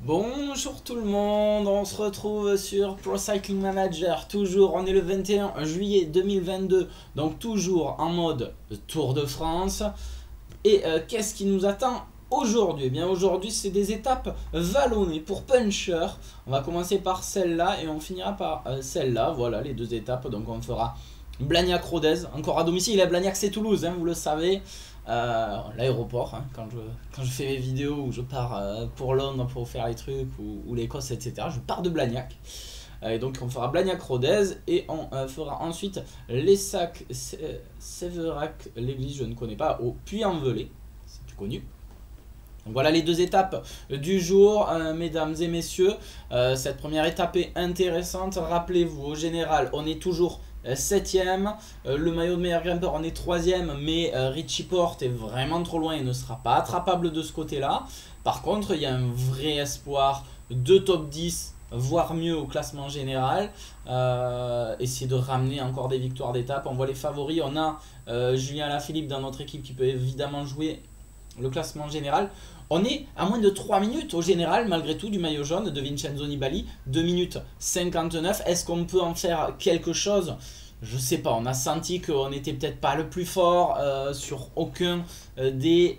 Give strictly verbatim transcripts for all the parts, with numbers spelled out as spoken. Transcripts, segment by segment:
Bonjour tout le monde, on se retrouve sur Pro Cycling Manager, toujours, on est le vingt et un juillet deux mille vingt-deux, donc toujours en mode Tour de France. Et euh, qu'est-ce qui nous attend aujourd'hui? Eh bien aujourd'hui c'est des étapes vallonnées pour Puncher. On va commencer par celle-là et on finira par euh, celle-là, voilà les deux étapes. Donc on fera Blagnac-Rodez, encore à domicile, et Blagnac c'est Toulouse, hein, vous le savez. Euh, l'aéroport, hein, quand, je, quand je fais mes vidéos où je pars euh, pour Londres pour faire les trucs ou, ou l'Écosse, et cetera. Je pars de Blagnac. Euh, et donc on fera Blagnac-Rodez et on euh, fera ensuite les sacs Sévérac-l'Église, je ne connais pas, au Puy-en-Velay, c'est plus connu. Donc voilà les deux étapes du jour, euh, mesdames et messieurs. Euh, cette première étape est intéressante. Rappelez-vous, au général, on est toujours septième. Euh, le maillot de meilleur grimpeur, on est troisième, mais euh, Richie Porte est vraiment trop loin et ne sera pas attrapable de ce côté-là. Par contre, il y a un vrai espoir de top dix, voire mieux au classement général. Euh, essayer de ramener encore des victoires d'étape. On voit les favoris. On a euh, Julien Alaphilippe dans notre équipe qui peut évidemment jouer le classement général. On est à moins de trois minutes au général, malgré tout, du maillot jaune de Vincenzo Nibali. deux minutes cinquante-neuf. Est-ce qu'on peut en faire quelque chose? Je sais pas. On a senti qu'on n'était peut-être pas le plus fort euh, sur aucun euh, des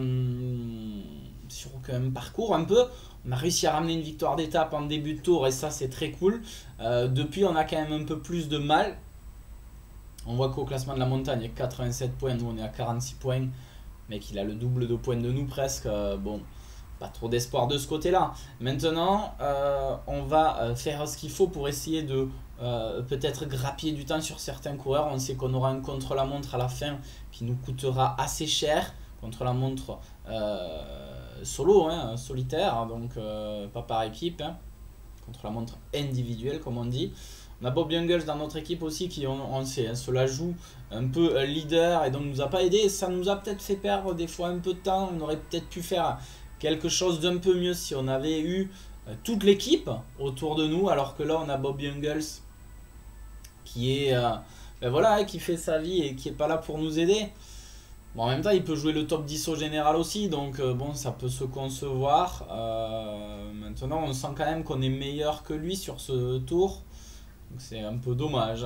euh, sur aucun parcours un peu. On a réussi à ramener une victoire d'étape en début de tour et ça c'est très cool. Euh, depuis on a quand même un peu plus de mal. On voit qu'au classement de la montagne il y a quatre-vingt-sept points, nous on est à quarante-six points. Mec, il a le double de points de nous presque. Euh, bon, pas trop d'espoir de ce côté-là. Maintenant, euh, on va euh, faire ce qu'il faut pour essayer de euh, peut-être grappiller du temps sur certains coureurs. On sait qu'on aura un contre-la-montre à la fin qui nous coûtera assez cher. Contre-la-montre euh, solo, hein, solitaire, donc euh, pas par équipe. Hein. Contre-la-montre individuelle, comme on dit. On a Bob Jungels dans notre équipe aussi qui, on, on sait, hein, se la joue un peu leader et donc nous a pas aidé. Ça nous a peut-être fait perdre des fois un peu de temps. On aurait peut-être pu faire quelque chose d'un peu mieux si on avait eu euh, toute l'équipe autour de nous. Alors que là, on a Bob Jungels qui est, euh, ben voilà, qui fait sa vie et qui est pas là pour nous aider. Bon, en même temps, il peut jouer le top dix au général aussi, donc euh, bon, ça peut se concevoir. Euh, maintenant, on sent quand même qu'on est meilleur que lui sur ce tour. C'est un peu dommage.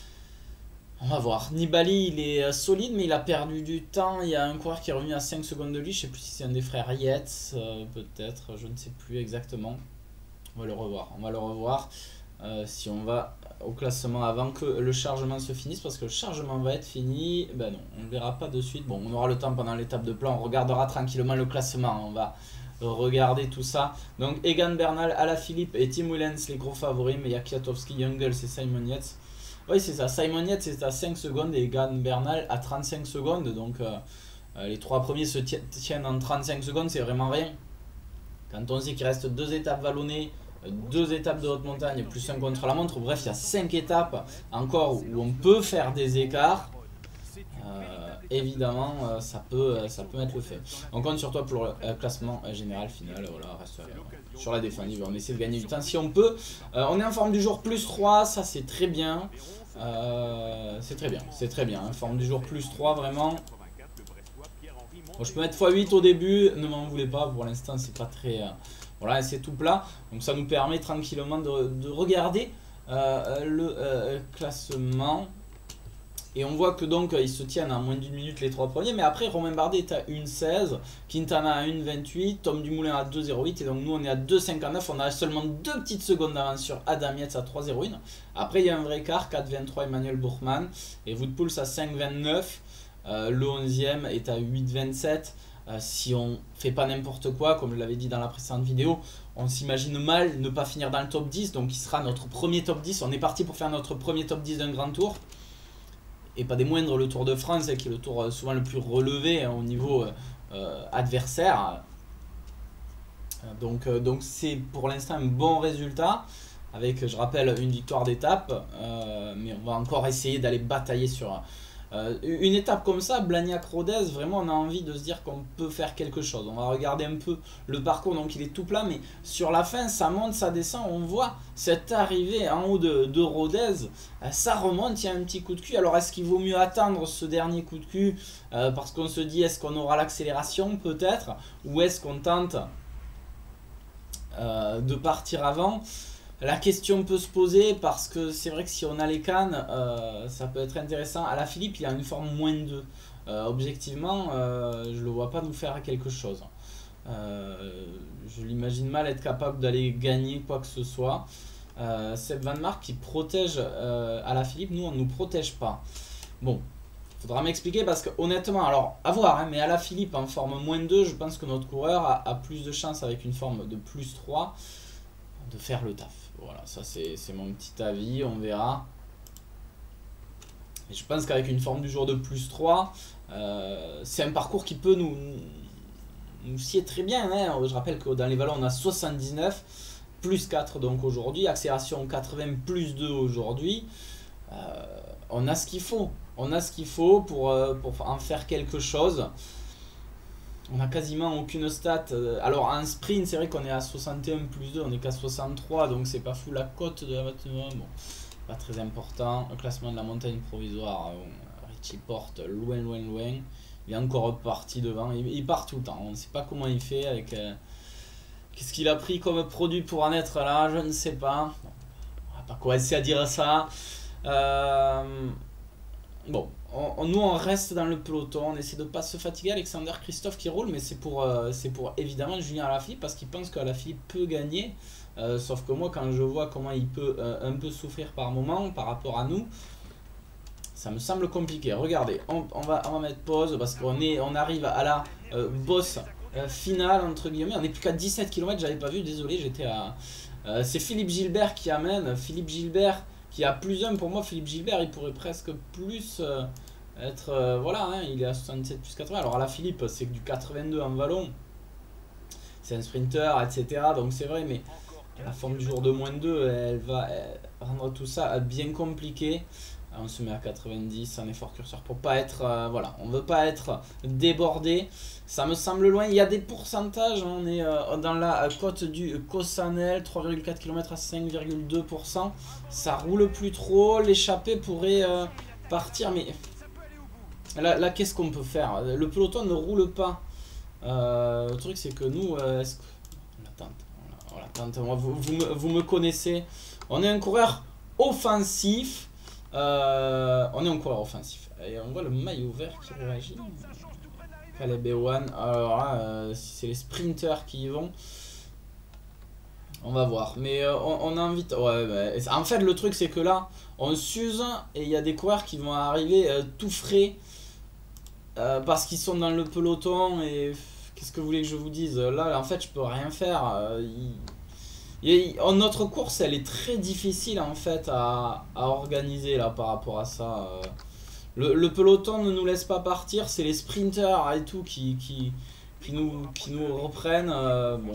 On va voir. Nibali, il est solide, mais il a perdu du temps. Il y a un coureur qui est revenu à cinq secondes de lui. Je ne sais plus si c'est un des frères Yates, euh, peut-être. Je ne sais plus exactement. On va le revoir. On va le revoir. Euh, si on va au classement avant que le chargement se finisse. Parce que le chargement va être fini. Ben non, on ne le verra pas de suite. Bon, on aura le temps pendant l'étape de plan. On regardera tranquillement le classement. On va regarder tout ça. Donc Egan Bernal, Alaphilippe et Tim Wellens les gros favoris, mais il y a Kwiatkowski, Jungels et Simon Yates. Oui c'est ça, Simon Yates est à cinq secondes et Egan Bernal à trente-cinq secondes. Donc euh, les trois premiers se tiennent en trente-cinq secondes, c'est vraiment rien. Quand on sait qu'il reste deux étapes vallonnées, deux étapes de haute montagne plus un contre la montre, bref il y a cinq étapes encore où on peut faire des écarts. Euh, évidemment euh, ça peut euh, ça peut mettre le fait. On compte sur toi pour le euh, classement euh, général final. Voilà, reste euh, sur la défensive, on essaie de gagner du temps si on peut. Euh, on est en forme du jour plus trois, ça c'est très bien. Euh, c'est très bien, c'est très bien. Hein, forme du jour plus trois vraiment. Bon, je peux mettre fois huit au début, ne m'en voulez pas, pour l'instant c'est pas très... Euh, voilà, c'est tout plat. Donc ça nous permet tranquillement de, de regarder euh, le euh, classement. Et on voit que donc ils se tiennent à moins d'une minute les trois premiers. Mais après Romain Bardet est à une seize, Quintana à une vingt-huit, Tom Dumoulin à deux zéro huit. Et donc nous on est à deux cinquante-neuf. On a seulement deux petites secondes d'avance sur Adam Yates à trois zéro un. Après il y a un vrai écart, quatre vingt-trois Emmanuel Bourgman. Et Wout Poels à cinq vingt-neuf. Euh, le onzième est à huit vingt-sept. Euh, si on fait pas n'importe quoi, comme je l'avais dit dans la précédente vidéo, on s'imagine mal ne pas finir dans le top dix. Donc il sera notre premier top dix. On est parti pour faire notre premier top dix d'un grand tour. Et pas des moindres, le Tour de France, qui est le tour euh, souvent le plus relevé hein, au niveau euh, adversaire. Donc euh, donc c'est pour l'instant un bon résultat, avec, je rappelle, une victoire d'étape. Euh, mais on va encore essayer d'aller batailler sur euh, une étape comme ça, Blagnac-Rodez. Vraiment, on a envie de se dire qu'on peut faire quelque chose. On va regarder un peu le parcours, donc il est tout plat, mais sur la fin, ça monte, ça descend. On voit cette arrivée en haut de, de Rodez, ça remonte, il y a un petit coup de cul. Alors, est-ce qu'il vaut mieux attendre ce dernier coup de cul euh, parce qu'on se dit, est-ce qu'on aura l'accélération peut-être, ou est-ce qu'on tente euh, euh, de partir avant. La question peut se poser parce que c'est vrai que si on a les cannes, euh, ça peut être intéressant. Alaphilippe, il a une forme moins deux. Euh, objectivement, euh, je le vois pas nous faire quelque chose. Euh, je l'imagine mal être capable d'aller gagner quoi que ce soit. Euh, Seb Van Mark qui protège euh, Alaphilippe, nous on ne nous protège pas. Bon, faudra m'expliquer parce que honnêtement, alors à voir, hein, mais Alaphilippe en forme moins deux, je pense que notre coureur a, a plus de chance avec une forme de plus trois de faire le taf. Voilà, ça c'est mon petit avis, on verra. Et je pense qu'avec une forme du jour de plus trois, euh, c'est un parcours qui peut nous, nous scier très bien. Hein. Je rappelle que dans les vallons, on a soixante-dix-neuf, plus quatre donc aujourd'hui, accélération quatre-vingts, plus deux aujourd'hui. Euh, on a ce qu'il faut. On a ce qu'il faut pour, euh, pour en faire quelque chose. On n'a quasiment aucune stat. Alors en sprint, c'est vrai qu'on est à soixante et un plus deux, on est qu'à soixante-trois, donc c'est pas fou la cote de la Batman. Bon, pas très important. Le classement de la montagne provisoire, bon, Richie Porte, loin, loin, loin. Il est encore parti devant. Il, il part tout le temps. On ne sait pas comment il fait avec. Euh, Qu'est-ce qu'il a pris comme produit pour en être là? Je ne sais pas. On va pas commencer à dire ça. Euh, Bon, on, on, nous on reste dans le peloton, on essaie de ne pas se fatiguer. Alexander Christophe qui roule, mais c'est pour, euh, c'est pour évidemment Julien Alaphilippe parce qu'il pense qu'Alaphilippe peut gagner. Euh, sauf que moi, quand je vois comment il peut euh, un peu souffrir par moment par rapport à nous, ça me semble compliqué. Regardez, on, on, va, on va mettre pause parce qu'on on arrive à la euh, bosse euh, finale, entre guillemets. On n'est plus qu'à dix-sept kilomètres, j'avais pas vu, désolé, j'étais à. Euh, c'est Philippe Gilbert qui amène. Philippe Gilbert. Qui a plus un pour moi, Philippe Gilbert, il pourrait presque plus euh, être. Euh, voilà, hein, il est à soixante-dix-sept plus quatre-vingts. Alors Alaphilippe, c'est que du quatre-vingt-deux en vallon. C'est un sprinter, et cetera. Donc c'est vrai, mais la forme du jour de moins deux, elle va elle, rendre tout ça bien compliqué. On se met à quatre-vingt-dix, un effort curseur pour pas être. Euh, voilà, on veut pas être débordé. Ça me semble loin. Il y a des pourcentages. On est euh, dans la euh, côte du Cosanel, trois virgule quatre kilomètres à cinq virgule deux pour cent. Ça roule plus trop. L'échappée pourrait euh, partir. Mais là, là qu'est-ce qu'on peut faire? Le peloton ne roule pas. Euh, le truc, c'est que nous. Euh, est-ce que... On attend. On attend. Moi, vous, vous, me, vous me connaissez. On est un coureur offensif. Euh, on est un coureur offensif. Et on voit le maillot vert qui réagit. Caleb Ewan. Alors là, euh, si c'est les sprinters qui y vont, on va voir. Mais euh, on, on a envie de... Ouais, bah, en fait, le truc, c'est que là, on s'use et il y a des coureurs qui vont arriver euh, tout frais euh, parce qu'ils sont dans le peloton. Et qu'est-ce que vous voulez que je vous dise? Là, en fait, je peux rien faire. Euh, il... Et notre course, elle est très difficile en fait à, à organiser là par rapport à ça. Le, le peloton ne nous laisse pas partir, c'est les sprinters et tout qui, qui, qui, nous, qui nous reprennent. Euh, bon.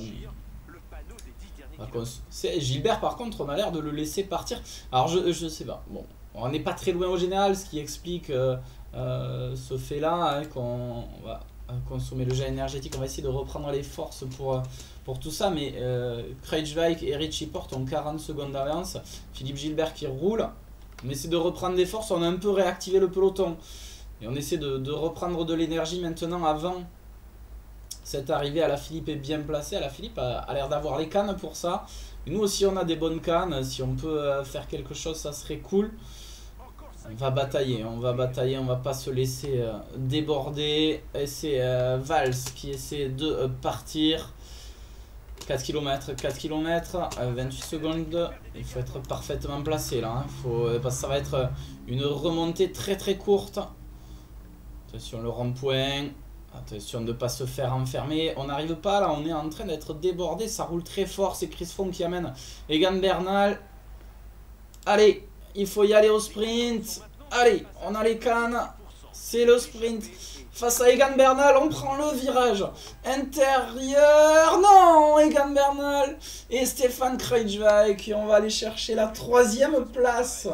Gilbert par contre, on a l'air de le laisser partir. Alors je, je sais pas, bon, on n'est pas très loin au général, ce qui explique euh, euh, ce fait là, hein, qu'on va consommer le gel énergétique. On va essayer de reprendre les forces pour... pour tout ça, mais euh, Kruijswijk et Richie Porte ont quarante secondes d'avance. Philippe Gilbert qui roule. On essaie de reprendre des forces, on a un peu réactivé le peloton. Et on essaie de, de reprendre de l'énergie maintenant avant cette arrivée. Alaphilippe est bien placé. Alaphilippe a, a l'air d'avoir les cannes pour ça. Et nous aussi on a des bonnes cannes. Si on peut euh, faire quelque chose, ça serait cool. On va batailler, on va batailler, on va pas se laisser euh, déborder. Et c'est euh, Valls qui essaie de euh, partir. quatre kilomètres, quatre kilomètres, vingt-huit secondes, il faut être parfaitement placé là, hein. Faut, parce que ça va être une remontée très très courte. Attention le rond-point, attention de ne pas se faire enfermer, on n'arrive pas là, on est en train d'être débordé, ça roule très fort, c'est Chris Froome qui amène Egan Bernal. Allez, il faut y aller au sprint, allez, on a les cannes, c'est le sprint. Face à Egan Bernal, on prend le virage intérieur. Non, Egan Bernal et Stefan Kruijswijk. On va aller chercher la troisième place.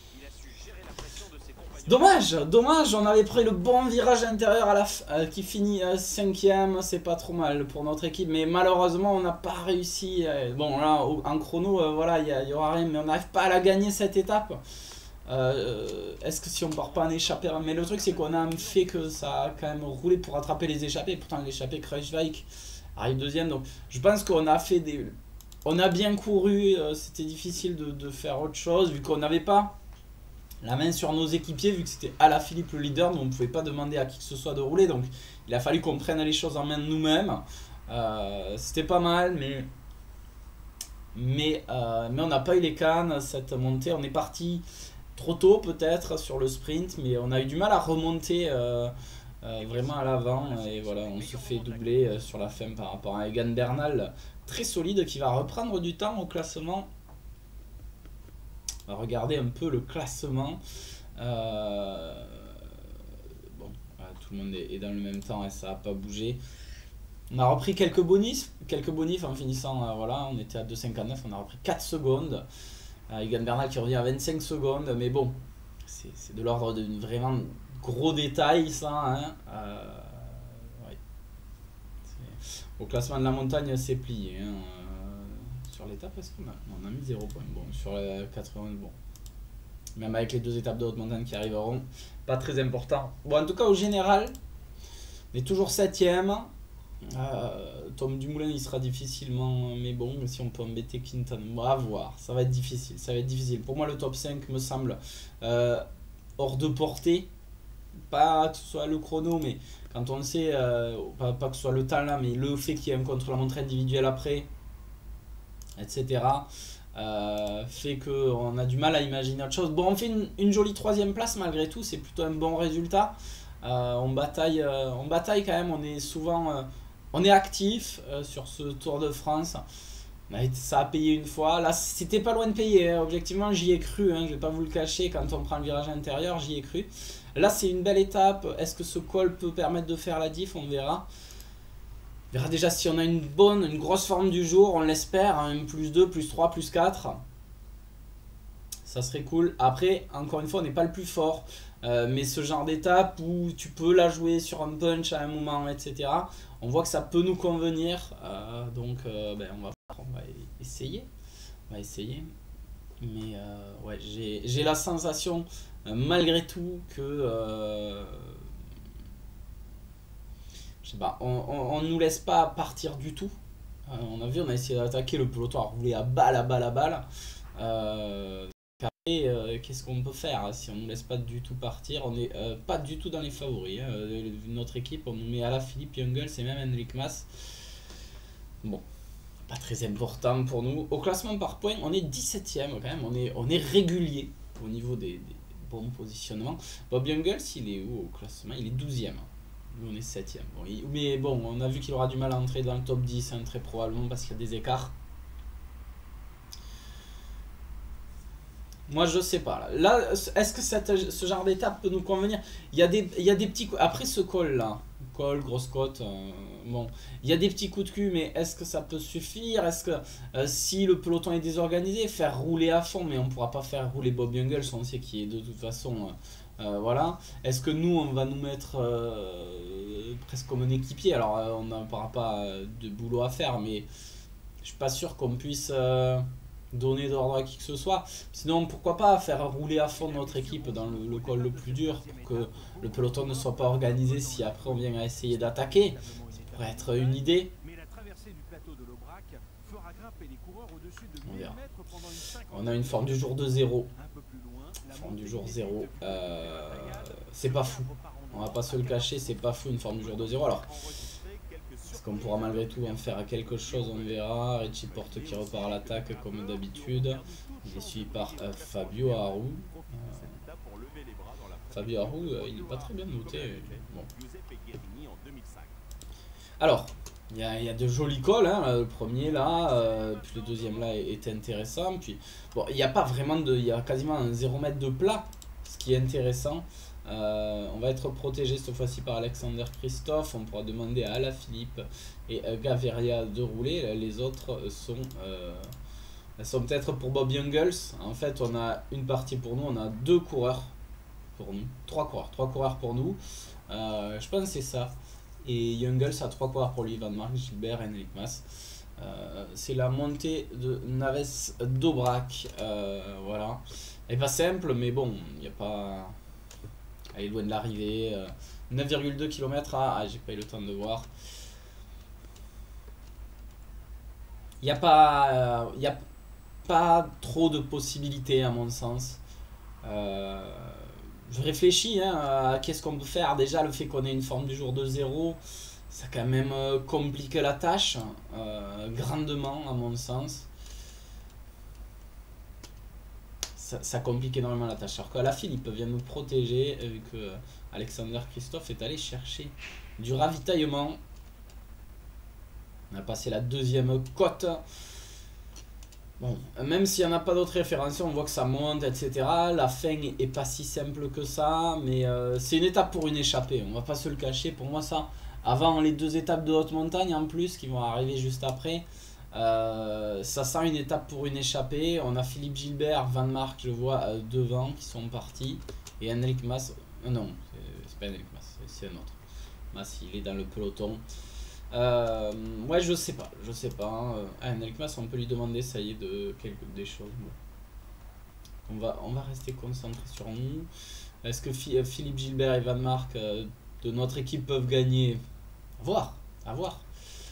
Dommage, dommage. On avait pris le bon virage intérieur à la euh, qui finit euh, cinquième. C'est pas trop mal pour notre équipe, mais malheureusement, on n'a pas réussi. Euh, bon, là, en chrono, euh, voilà, il n'y aura rien, mais on n'arrive pas à la gagner cette étape. Euh, Est-ce que si on part pas en échappée? Mais le truc c'est qu'on a fait que ça a quand même roulé pour attraper les échappées. Pourtant l'échappée Kruijswijk arrive deuxième. Donc je pense qu'on a fait des, on a bien couru, euh, c'était difficile de, de faire autre chose, vu qu'on n'avait pas la main sur nos équipiers, vu que c'était Alaphilippe le leader, donc on ne pouvait pas demander à qui que ce soit de rouler, donc il a fallu qu'on prenne les choses en main de nous-mêmes. Euh, c'était pas mal, mais, mais, euh, mais on n'a pas eu les cannes, cette montée, on est parti trop tôt peut-être sur le sprint, mais on a eu du mal à remonter euh, euh, vraiment à l'avant, et voilà, on se fait doubler euh, sur la fin par rapport à Egan Bernal, très solide, qui va reprendre du temps au classement. On va regarder un peu le classement. Euh, bon, voilà, tout le monde est, est dans le même temps et ça n'a pas bougé. On a repris quelques bonus, quelques bonus en finissant, euh, voilà, on était à deux cinquante-neuf, on a repris quatre secondes. Euh, Egan Bernal qui revient à vingt-cinq secondes, mais bon, c'est de l'ordre de vraiment gros détail ça. Hein. Euh, ouais. Au classement de la montagne, c'est plié. Hein. Sur l'étape, est-ce qu'on a, on a mis zéro point. Bon, sur la quatre-vingts, bon. Même avec les deux étapes de haute montagne qui arriveront, pas très important. Bon, en tout cas, au général, on est toujours septième. Euh, Tom Dumoulin, il sera difficilement, mais bon, si on peut embêter Quinton, on va voir. Ça va être difficile, ça va être difficile. Pour moi, le top cinq me semble euh, hors de portée. Pas que ce soit le chrono, mais quand on sait, euh, pas, pas que ce soit le temps là, mais le fait qu'il y ait un contre-la-montre individuel après, et cetera, euh, fait qu'on a du mal à imaginer autre chose. Bon, on fait une, une jolie troisième place malgré tout, c'est plutôt un bon résultat. Euh, on, bataille, euh, on bataille quand même, on est souvent euh, on est actif euh, sur ce Tour de France. Ça a payé une fois. Là, c'était pas loin de payer. Hein. Objectivement, j'y ai cru. Hein. Je vais pas vous le cacher. Quand on prend le virage intérieur, j'y ai cru. Là, c'est une belle étape. Est-ce que ce col peut permettre de faire la diff? On verra. On verra déjà si on a une bonne, une grosse forme du jour. On l'espère. Hein. plus deux, plus trois, plus quatre. Ça serait cool. Après, encore une fois, on n'est pas le plus fort. Euh, mais ce genre d'étape où tu peux la jouer sur un punch à un moment, et cetera. On voit que ça peut nous convenir. Euh, donc, euh, ben, on va on va essayer, on va essayer, mais euh, ouais, j'ai la sensation euh, malgré tout que euh, je sais pas, on, on, on nous laisse pas partir du tout. Euh, on a vu, on a essayé d'attaquer, le peloton a roulé à balle, à balle, à balle. Euh, après, euh, qu'est-ce qu'on peut faire si on nous laisse pas du tout partir? On n'est euh, pas du tout dans les favoris. Hein. Notre équipe, on nous met Alaphilippe, Jungels et même Enric Mas. Bon. Pas très important pour nous. Au classement par points, on est dix-septième quand même. On est, on est régulier au niveau des, des bons positionnements. Bob Jungels, il est où au classement? Il est douzième. Nous, on est septième. Bon, il, mais bon, on a vu qu'il aura du mal à entrer dans le top dix, hein, très probablement, parce qu'il y a des écarts. Moi, je sais pas. Là, est-ce que cette, ce genre d'étape peut nous convenir? Il y a des, il y a des petits... Après ce col-là, col, grosse côte, euh, bon, il y a des petits coups de cul, mais est-ce que ça peut suffire? Est-ce que euh, si le peloton est désorganisé, faire rouler à fond, mais on ne pourra pas faire rouler Bob Jungels, on sait qu'il est de toute façon... Euh, euh, voilà. Est-ce que nous, on va nous mettre euh, presque comme un équipier? Alors, euh, on n'aura pas de boulot à faire, mais je suis pas sûr qu'on puisse... Euh, donner d'ordre à qui que ce soit. Sinon, pourquoi pas faire rouler à fond notre équipe dans le, le col le plus dur pour que le peloton ne soit pas organisé si après on vient à essayer d'attaquer. Ça pourrait être une idée. On verra. On a une forme du jour de zéro. Forme du jour zéro. Euh, c'est pas fou. On va pas se le cacher, c'est pas fou une forme du jour de zéro. Alors, est-ce qu'on pourra malgré tout en faire quelque chose? On verra. Richie Porte qui repart à l'attaque comme d'habitude. Il est suivi par euh, Fabio Aru. Euh, Fabio Aru, euh, il n'est pas très bien noté. Bon. Alors, il y, y a de jolis cols. Hein, le premier là, euh, puis le deuxième là est, est intéressant. Puis, bon, il n'y a pas vraiment de. Il y a quasiment un zéro mètre de plat, ce qui est intéressant. Euh, on va être protégé cette fois-ci par Alexander Christophe. On pourra demander à Alaphilippe et euh, Gaviria de rouler. Les autres sont, euh, sont peut-être pour Bob Jungels. En fait, on a une partie pour nous. On a deux coureurs pour nous. Trois coureurs. Trois coureurs pour nous. Euh, je pense que c'est ça. Et Jungels a trois coureurs pour lui. Van Mark, Gilbert et Enric Mas. Euh, c'est la montée de Naves d'Aubrac. Euh, voilà. Elle n'est pas simple, mais bon, il n'y a pas... Elle est loin de l'arrivée. Euh, neuf virgule deux kilomètres. Ah, ah j'ai pas eu le temps de voir. Il n'y a pas... Il euh, a pas trop de possibilités à mon sens. Euh, je réfléchis hein, à qu'est-ce qu'on peut faire. Déjà, le fait qu'on ait une forme du jour de zéro, ça quand même euh, complique la tâche euh, grandement à mon sens. Ça, ça complique énormément la tâche. Alors que la Philippe vient nous protéger vu que Alexander Christophe est allé chercher du ravitaillement. On a passé la deuxième côte. Bon, même s'il n'y en a pas d'autres références, on voit que ça monte, et cetera. La fin est pas si simple que ça, mais euh, c'est une étape pour une échappée, on va pas se le cacher. Pour moi, ça, avant les deux étapes de haute montagne en plus, qui vont arriver juste après, euh, ça sent une étape pour une échappée. On a Philippe Gilbert, Van Mark, je vois, euh, devant, qui sont partis. Et Henrik Mas, euh, non, c'est pas Henrik Mas, c'est un autre. Mas, il est dans le peloton. Euh, ouais, je sais pas, je sais pas. Hein. Ah, Henrik Mas, on peut lui demander, ça y est, de quelque des choses. Bon. On va, on va rester concentré sur nous. Est-ce que Philippe Gilbert et Van Mark euh, de notre équipe peuvent gagner? À voir, à voir.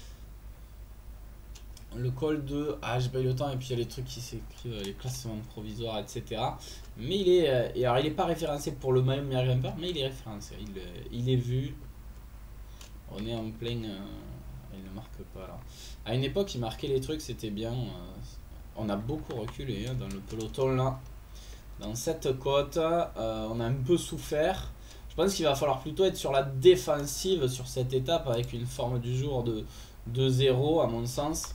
Le col de... Ah, j'ai pas eu le temps, et puis il y a les trucs qui s'écrivent, les classements provisoires, et cetera. Mais il est... Euh, et alors, il n'est pas référencé pour le maillot meilleur grimpeur, mais il est référencé. Il, il est vu. On est en plein... Euh, il ne marque pas là. À une époque, il marquait les trucs, c'était bien. Euh, on a beaucoup reculé hein, dans le peloton là. Dans cette côte, euh, on a un peu souffert. Je pense qu'il va falloir plutôt être sur la défensive sur cette étape avec une forme du jour de, de zéro à mon sens.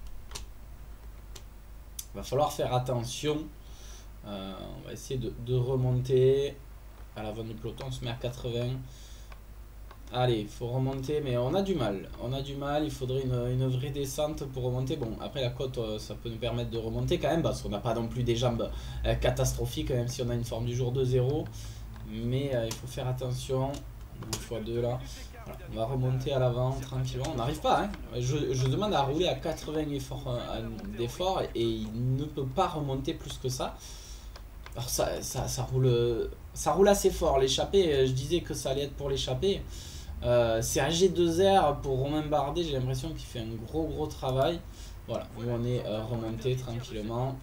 Il va falloir faire attention. Euh, on va essayer de, de remonter. À l'avant du peloton, on se met à quatre-vingts. Allez, il faut remonter, mais on a du mal. On a du mal, il faudrait une, une vraie descente pour remonter. Bon, après la côte, ça peut nous permettre de remonter quand même, parce qu'on n'a pas non plus des jambes euh, catastrophiques, même si on a une forme du jour de zéro. Mais euh, il faut faire attention. deux fois deux là. Voilà. On va remonter à l'avant tranquillement. On n'arrive pas, hein. Je, je demande à rouler à quatre-vingts d'effort et il ne peut pas remonter plus que ça. Alors ça, ça, ça, roule, ça roule assez fort. L'échappée, je disais que ça allait être pour l'échappée. Euh, c'est A G deux R pour Romain Bardet, j'ai l'impression qu'il fait un gros gros travail. Voilà, où on est euh, remonté tranquillement.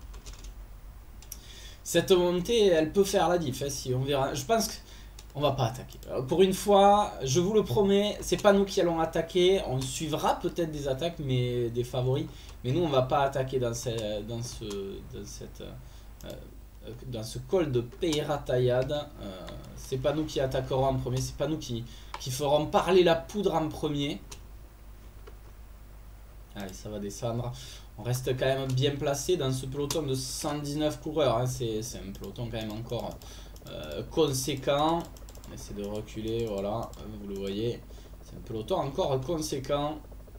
Cette montée, elle peut faire la diff, hein, si on verra. Je pense qu'on va pas attaquer. Alors, pour une fois, je vous le promets, c'est pas nous qui allons attaquer. On suivra peut-être des attaques, mais des favoris. Mais nous, on va pas attaquer dans, ce, dans, ce, dans cette... Euh, dans ce col de Peyratayad. Euh, c'est pas nous qui attaquerons en premier, c'est pas nous qui, qui ferons parler la poudre en premier. Allez, ça va descendre. On reste quand même bien placé dans ce peloton de cent dix-neuf coureurs. Hein. C'est un peloton quand même encore euh, conséquent. On essaie de reculer, voilà, vous le voyez. C'est un peloton encore conséquent.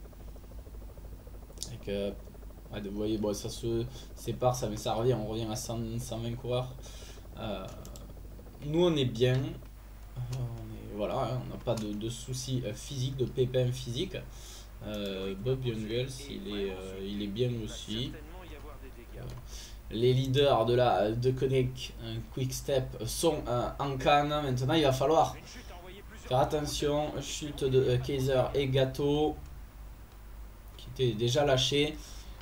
Avec... Euh, Ouais, vous voyez, bon, ça se sépare, ça, mais ça revient, on revient à cent, cent vingt coureurs. Euh, nous, on est bien. Euh, on est, voilà, hein, on n'a pas de, de soucis euh, physiques, de pépins physiques. Euh, Bob Jungels, il est, euh, il est bien aussi. Euh, les leaders de la de Connect euh, Quick Step sont euh, en canne. Maintenant, il va falloir faire attention. Chute de euh, Kaiser et Gâteau qui était déjà lâché.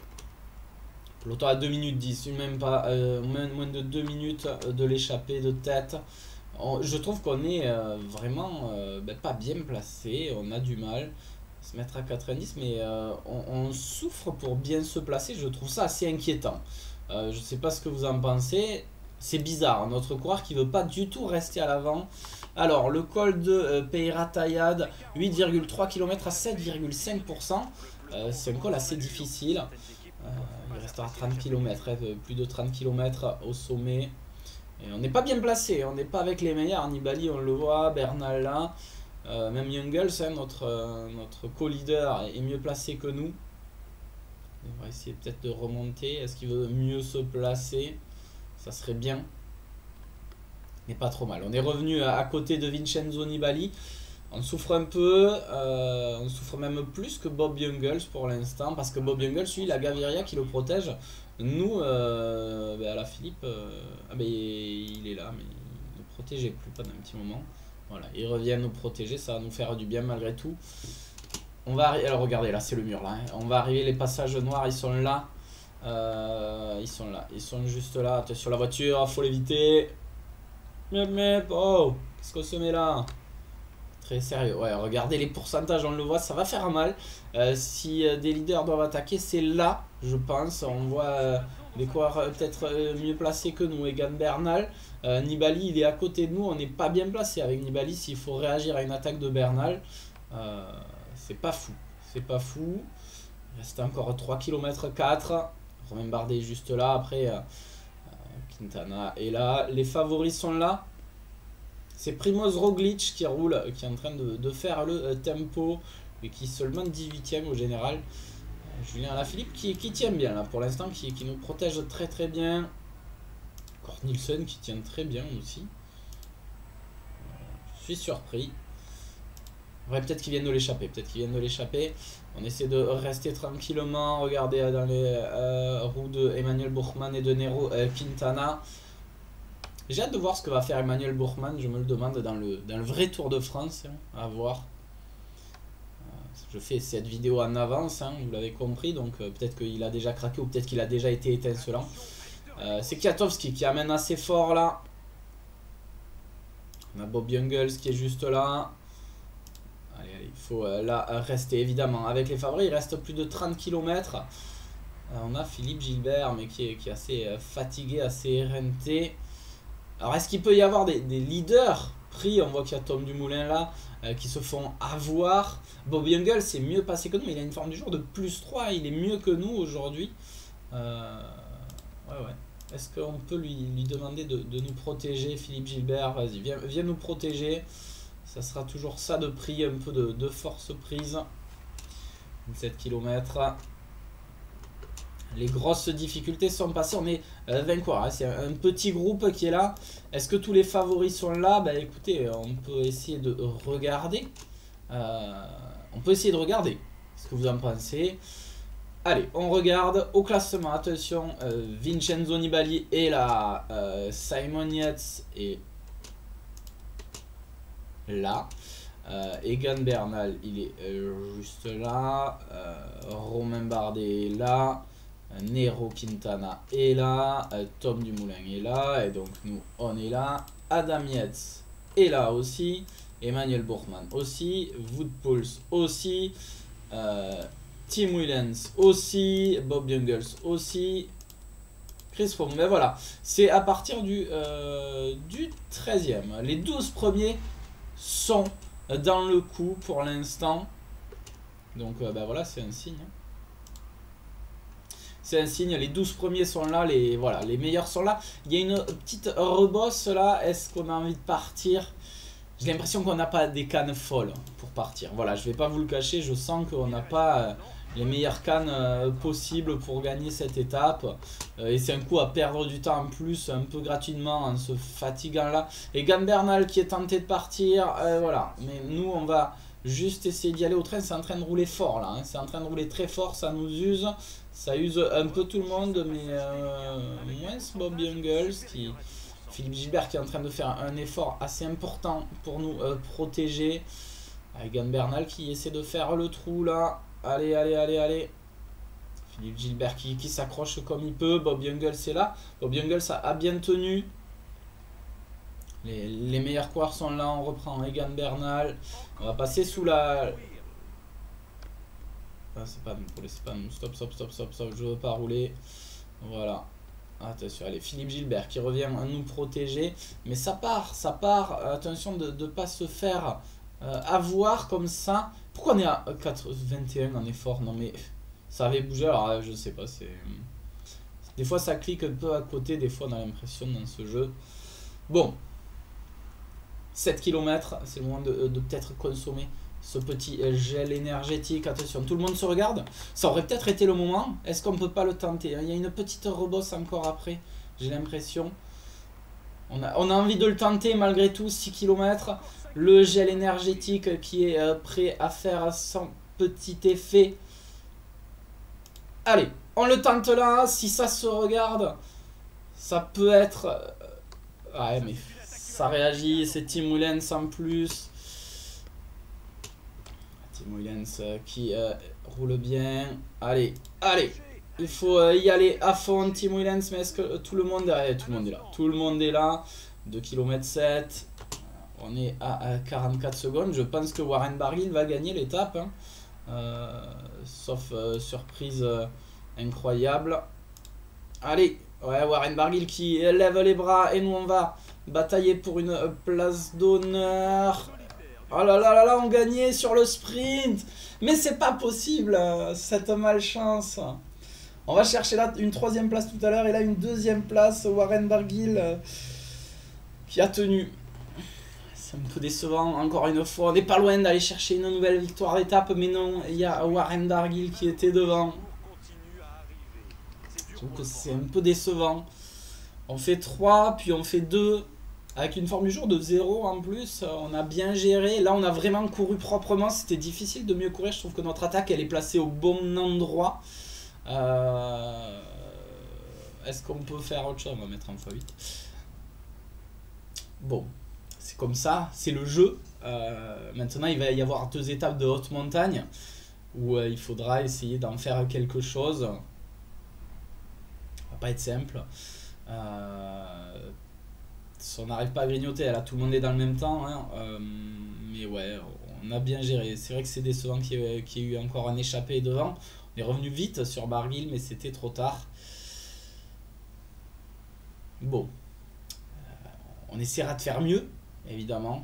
Peloton à deux minutes dix, même pas, euh, moins de deux minutes de l'échappée de tête. On, je trouve qu'on est euh, vraiment euh, ben, pas bien placé, on a du mal à se mettre à quatre-vingt-dix, mais euh, on, on souffre pour bien se placer, je trouve ça assez inquiétant. Euh, je sais pas ce que vous en pensez, c'est bizarre, notre coureur qui veut pas du tout rester à l'avant. Alors, le col de euh, Peyratayad, huit virgule trois kilomètres à sept virgule cinq pour cent, euh, c'est un col assez difficile. Euh, il restera trente kilomètres, hein, plus de trente kilomètres au sommet. Et on n'est pas bien placé, on n'est pas avec les meilleurs. Nibali, on le voit, Bernal là. Euh, même Jungels, hein, notre, euh, notre co-leader, est mieux placé que nous. On va essayer peut-être de remonter. Est-ce qu'il veut mieux se placer? Ça serait bien. Mais pas trop mal. On est revenu à, à côté de Vincenzo Nibali. On souffre un peu, euh, on souffre même plus que Bob Jungels pour l'instant, parce que Bob Jungels, lui, il a Gaviria qui le protège. Nous, euh, ben à la Philippe, euh, ah ben, il est là, mais il ne protégeait plus pendant un petit moment. Voilà, il revient nous protéger, ça va nous faire du bien malgré tout. On va arriver. Alors regardez, là c'est le mur là. Hein. On va arriver, les passages noirs, ils sont là. Euh, ils sont là. Ils sont juste là. Attention la voiture, faut l'éviter. Mais mais oh, qu'est-ce qu'on se met là? Très sérieux. Ouais, regardez les pourcentages, on le voit, ça va faire mal. Euh, si euh, des leaders doivent attaquer, c'est là, je pense. On voit euh, des coureurs euh, peut-être euh, mieux placés que nous. Egan Bernal. Euh, Nibali, il est à côté de nous. On n'est pas bien placé avec Nibali. S'il faut réagir à une attaque de Bernal, euh, c'est pas fou. C'est pas fou. Il reste encore trois kilomètres quatre. Romain Bardet est juste là. Après, euh, Quintana est là. Les favoris sont là. C'est Primoz Roglic qui roule, qui est en train de, de faire le euh, tempo, et qui est seulement dix-huitième au général. Euh, Julien Alaphilippe qui, qui tient bien là pour l'instant, qui, qui nous protège très très bien. Encore Nielsen qui tient très bien aussi. Euh, je suis surpris. Ouais, peut-être qu'ils viennent de l'échapper, peut-être qu'ils viennent de l'échapper. On essaie de rester tranquillement, regardez dans les euh, roues de Emmanuel Buchmann et de Nero euh, Quintana. J'ai hâte de voir ce que va faire Emmanuel Buchmann, je me le demande dans le, dans le vrai Tour de France, hein, à voir. Je fais cette vidéo en avance, hein, vous l'avez compris, donc euh, peut-être qu'il a déjà craqué ou peut-être qu'il a déjà été étincelant. Euh, C'est Kwiatkowski qui amène assez fort là. On a Bob Jungels qui est juste là. Allez, allez, il faut euh, là rester évidemment avec les favoris, il reste plus de trente kilomètres. Euh, on a Philippe Gilbert, mais qui est, qui est assez euh, fatigué, assez éreinté. Alors est-ce qu'il peut y avoir des, des leaders pris? On voit qu'il y a Tom Dumoulin là euh, qui se font avoir. Bob Jungels c'est mieux passé que nous, il a une forme du jour de plus trois, il est mieux que nous aujourd'hui. Euh, ouais ouais. Est-ce qu'on peut lui, lui demander de, de nous protéger? Philippe Gilbert, vas-y, viens, viens nous protéger. Ça sera toujours ça de prix, un peu de, de force prise. vingt-sept kilomètres. Les grosses difficultés sont passées, on est euh, vingt quoi, hein, c'est un petit groupe qui est là. Est-ce que tous les favoris sont là? Bah écoutez, on peut essayer de regarder. Euh, on peut essayer de regarder ce que vous en pensez. Allez, on regarde au classement, attention, euh, Vincenzo Nibali est là, euh, Simon Yates est là. Euh, Egan Bernal, il est euh, juste là. Euh, Romain Bardet est là. Nero Quintana est là, euh, Tom Dumoulin est là, et donc nous on est là, Adam Yates est là aussi, Emmanuel Buchmann aussi, Wout Poels aussi, euh, Tim Willems aussi, Bob Jungels aussi, Chris Froome. Mais voilà, c'est à partir du, euh, du treizième. Les douze premiers sont dans le coup pour l'instant, donc euh, ben voilà, c'est un signe. C'est un signe, les douze premiers sont là, les, voilà, les meilleurs sont là. Il y a une petite rebosse là, est-ce qu'on a envie de partir? J'ai l'impression qu'on n'a pas des cannes folles pour partir. Voilà, je vais pas vous le cacher, je sens qu'on n'a pas euh, les meilleures cannes euh, possibles pour gagner cette étape. Euh, et c'est un coup à perdre du temps en plus, un peu gratuitement, en se fatiguant là. Et Egan Bernal qui est tenté de partir, euh, voilà. Mais nous, on va juste essayer d'y aller au train, c'est en train de rouler fort là. Hein. C'est en train de rouler très fort, ça nous use. Ça use un peu tout le monde, mais euh, moins Bob Jungels, qui Philippe Gilbert qui est en train de faire un effort assez important pour nous euh, protéger. Egan Bernal qui essaie de faire le trou là. Allez, allez, allez, allez. Philippe Gilbert qui, qui s'accroche comme il peut. Bob Jungels est là. Bob Jungels a, a bien tenu. Les, les meilleurs coureurs sont là. On reprend Egan Bernal. On va passer sous la... Ah, c'est pas nous, c'est pas nous. Stop, stop, stop, stop, stop. Je veux pas rouler. Voilà. Attention, allez, Philippe Gilbert qui revient à nous protéger. Mais ça part, ça part. Attention de ne pas se faire euh, avoir comme ça. Pourquoi on est à quatre vingt et un en effort? Non mais ça avait bougé, alors je sais pas. C'est des fois ça clique un peu à côté, des fois on a l'impression dans ce jeu. Bon. sept kilomètres, c'est le moment de, de peut-être consommer ce petit gel énergétique. Attention, tout le monde se regarde. Ça aurait peut-être été le moment. Est-ce qu'on peut pas le tenter? Il y a une petite rebosse encore après, j'ai l'impression. On a, on a envie de le tenter malgré tout. Six kilomètres. Le gel énergétique qui est euh, prêt à faire son petit effet. Allez, on le tente là. Si ça se regarde, ça peut être... Euh, ouais, mais ça réagit. C'est Tim Willems en plus. Timo Willems qui euh, roule bien. Allez, allez. Il faut euh, y aller à fond, Timo Willems. Mais est-ce que euh, tout le monde est... Tout le monde est là. Tout le monde est là. deux kilomètres sept. On est à, à quarante-quatre secondes. Je pense que Warren Barguil va gagner l'étape. Hein. Euh, sauf euh, surprise euh, incroyable. Allez. Ouais, Warren Barguil qui lève les bras. Et nous, on va batailler pour une euh, place d'honneur. Oh là là là là, on gagnait sur le sprint. Mais c'est pas possible, cette malchance. On va chercher là une troisième place tout à l'heure. Et là, une deuxième place. Warren Barguil euh, qui a tenu. C'est un peu décevant, encore une fois. On n'est pas loin d'aller chercher une nouvelle victoire d'étape. Mais non, il y a Warren Barguil qui était devant. Je trouve que c'est un peu décevant. On fait trois, puis on fait deux. Avec une forme du jour de zéro en plus, on a bien géré. Là, on a vraiment couru proprement. C'était difficile de mieux courir. Je trouve que notre attaque, elle est placée au bon endroit. Euh... Est-ce qu'on peut faire autre chose? On va mettre en fois huit. Bon, c'est comme ça. C'est le jeu. Euh... Maintenant, il va y avoir deux étapes de haute montagne où euh, il faudra essayer d'en faire quelque chose. Ça va pas être simple. Euh... Si on n'arrive pas à grignoter, là tout le monde est dans le même temps, hein. euh, mais ouais, on a bien géré. C'est vrai que c'est décevant qu'il y, ait, qu'il y ait eu encore un échappé devant. On est revenu vite sur Barguil, mais c'était trop tard. Bon, euh, on essaiera de faire mieux, évidemment.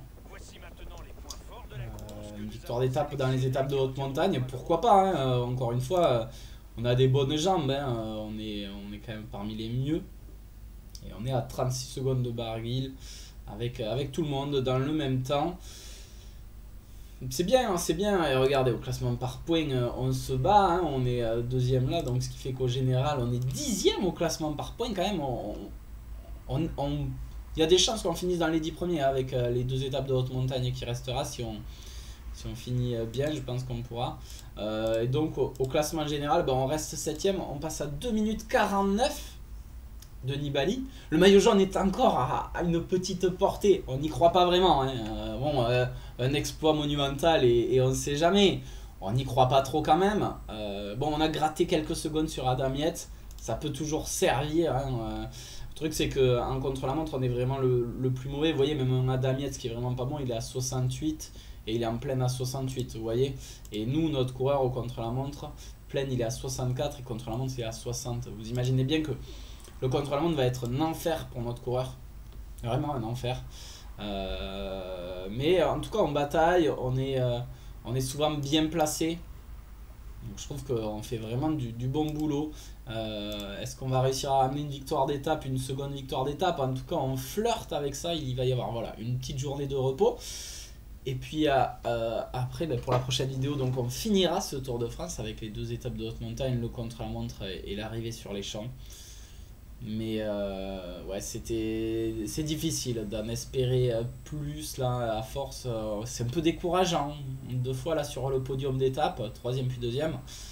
Euh, une victoire d'étape dans les étapes de haute montagne, pourquoi pas, hein. euh, encore une fois, euh, on a des bonnes jambes, hein. euh, on, est, on est quand même parmi les mieux. Et on est à trente-six secondes de Barguil avec, avec tout le monde dans le même temps. C'est bien, hein, c'est bien. Et regardez, au classement par points, on se bat. Hein, on est deuxième là, donc ce qui fait qu'au général, on est dixième au classement par points quand même. On, on, on, il y a des chances qu'on finisse dans les dix premiers avec les deux étapes de haute montagne qui restera. Si on, si on finit bien, je pense qu'on pourra. Euh, et donc au, au classement général, ben, on reste septième. On passe à deux minutes quarante-neuf. De Nibali. Le maillot jaune est encore à, à une petite portée. On n'y croit pas vraiment. Hein. Euh, bon, euh, un exploit monumental et, et on ne sait jamais. On n'y croit pas trop quand même. Euh, bon, on a gratté quelques secondes sur Adam Yates. Ça peut toujours servir. Hein. Euh, le truc, c'est qu'en contre-la-montre, on est vraiment le, le plus mauvais. Vous voyez, même un Adam Yates qui est vraiment pas bon, il est à soixante-huit et il est en pleine à soixante-huit. Vous voyez. Et nous, notre coureur au contre-la-montre, pleine, il est à soixante-quatre et contre-la-montre, il est à soixante. Vous imaginez bien que le contre-la-montre va être un enfer pour notre coureur. Vraiment un enfer. Euh, mais en tout cas, on bataille. On est, euh, on est souvent bien placé. Donc, je trouve qu'on fait vraiment du, du bon boulot. Euh, Est-ce qu'on va réussir à amener une victoire d'étape, une seconde victoire d'étape? En tout cas, on flirte avec ça. Il va y avoir voilà, une petite journée de repos. Et puis euh, euh, après, ben, pour la prochaine vidéo, donc on finira ce Tour de France avec les deux étapes de haute montagne, le contre-la-montre et, et l'arrivée sur les champs. Mais euh, ouais, c'était c'est difficile d'en espérer plus là à force. Euh, c'est un peu décourageant. Deux fois là sur le podium d'étape, troisième puis deuxième.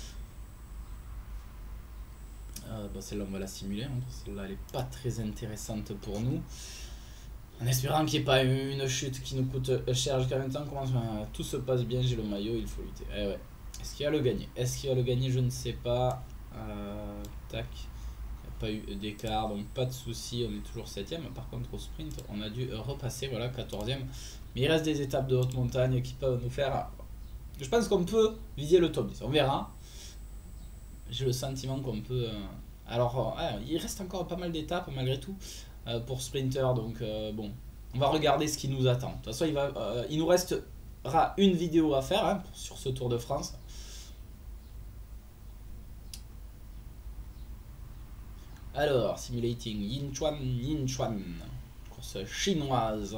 Euh, bah celle-là on va la simuler. Hein, celle-là elle est pas très intéressante pour nous. En espérant qu'il n'y ait pas une chute qui nous coûte cher jusqu'à vingt ans. Comment ça, tout se passe bien, j'ai le maillot, il faut lutter. Eh ouais. Est-ce qu'il va le gagner? Est-ce qu'il va le gagner? Je ne sais pas. Euh, tac. Pas eu d'écart, donc pas de souci, on est toujours septième. Par contre au sprint on a dû repasser, voilà, quatorzième. Mais il reste des étapes de haute montagne qui peuvent nous faire, je pense qu'on peut viser le top dix, on verra. J'ai le sentiment qu'on peut, alors ouais, il reste encore pas mal d'étapes malgré tout pour sprinter, donc euh, bon, on va regarder ce qui nous attend. De toute façon il, va, euh, il nous restera une vidéo à faire hein, sur ce Tour de France. Alors, simulating Yinchuan, Yinchuan, course chinoise.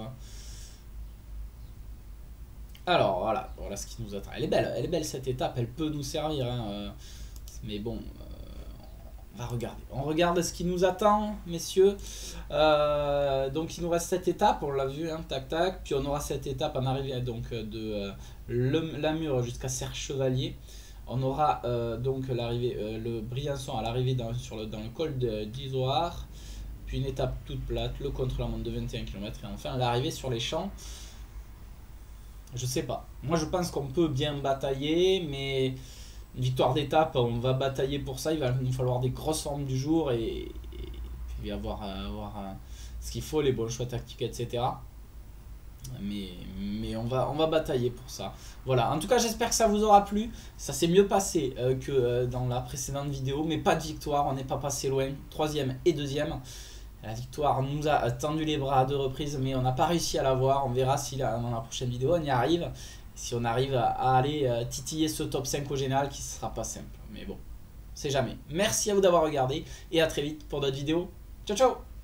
Alors, voilà, voilà ce qui nous attend. Elle est belle, elle est belle cette étape, elle peut nous servir. Hein, mais bon, euh, on va regarder. On regarde ce qui nous attend, messieurs. Euh, donc, il nous reste cette étape, on l'a vu, hein, tac tac. Puis on aura cette étape en arrivée donc, de euh, Lamure jusqu'à Serre-Chevalier. On aura euh, donc l'arrivée, euh, le Briançon à l'arrivée dans, sur le, dans le col d'Izoard, puis une étape toute plate, le contre-la-montre de vingt et un kilomètres et enfin l'arrivée sur les champs. Je sais pas. Moi je pense qu'on peut bien batailler, mais une victoire d'étape, on va batailler pour ça. Il va nous falloir des grosses formes du jour et, et puis avoir, avoir euh, ce qu'il faut, les bons choix tactiques, et cetera. Mais, mais on, va, on va batailler pour ça. Voilà, en tout cas j'espère que ça vous aura plu. Ça s'est mieux passé euh, que euh, dans la précédente vidéo, mais pas de victoire, on n'est pas passé loin. Troisième et deuxième. La victoire nous a tendu les bras à deux reprises, mais on n'a pas réussi à l'avoir. On verra si là, dans la prochaine vidéo on y arrive. Si on arrive à, à aller euh, titiller ce top cinq au général, qui ne sera pas simple. Mais bon, c'est jamais. Merci à vous d'avoir regardé et à très vite pour d'autres vidéos. Ciao ciao.